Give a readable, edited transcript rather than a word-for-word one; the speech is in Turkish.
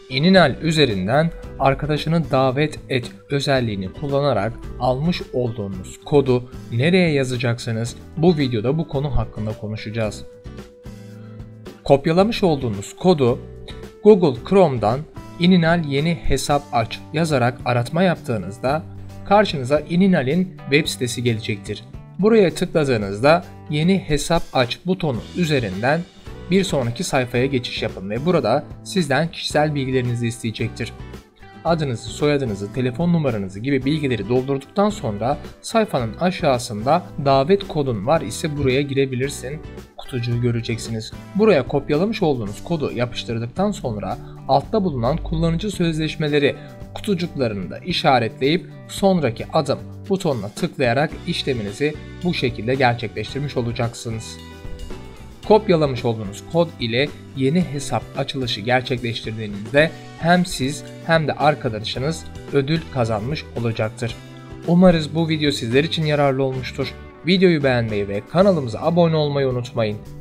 Ininal üzerinden arkadaşını davet et özelliğini kullanarak almış olduğunuz kodu nereye yazacaksınız? Bu videoda bu konu hakkında konuşacağız. Kopyalamış olduğunuz kodu Google Chrome'dan Ininal yeni hesap aç yazarak aratma yaptığınızda karşınıza Ininal'in web sitesi gelecektir. Buraya tıkladığınızda yeni hesap aç butonu üzerinden bir sonraki sayfaya geçiş yapın ve burada sizden kişisel bilgilerinizi isteyecektir. Adınızı, soyadınızı, telefon numaranızı gibi bilgileri doldurduktan sonra sayfanın aşağısında davet kodun var ise buraya girebilirsin kutucuğu göreceksiniz. Buraya kopyalamış olduğunuz kodu yapıştırdıktan sonra altta bulunan kullanıcı sözleşmeleri kutucuklarını da işaretleyip sonraki adım butonuna tıklayarak işleminizi bu şekilde gerçekleştirmiş olacaksınız. Kopyalamış olduğunuz kod ile yeni hesap açılışı gerçekleştirdiğinizde hem siz hem de arkadaşınız ödül kazanmış olacaktır. Umarız bu video sizler için yararlı olmuştur. Videoyu beğenmeyi ve kanalımıza abone olmayı unutmayın.